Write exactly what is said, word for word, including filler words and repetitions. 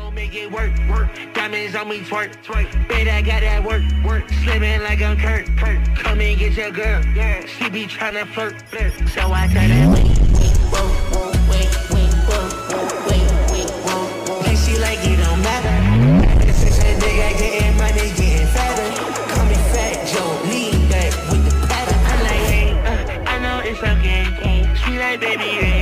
gon' make it work, work. Diamonds on me twerk, twerk. Bet I got that work, work. Slimming like I'm Kurt, Kurt. Come and get your girl, yeah. She be tryna flirt, flirt. So I tell her wait, wait, whoa, whoa, wait, wait, whoa, whoa, wait, wait, whoa, whoa. And she like it don't matter. Since a nigga getting money, getting fatter. Call me Fat Joe, lean back with the pattern. I'm like, hey, uh, I know it's okay. She like baby, hey.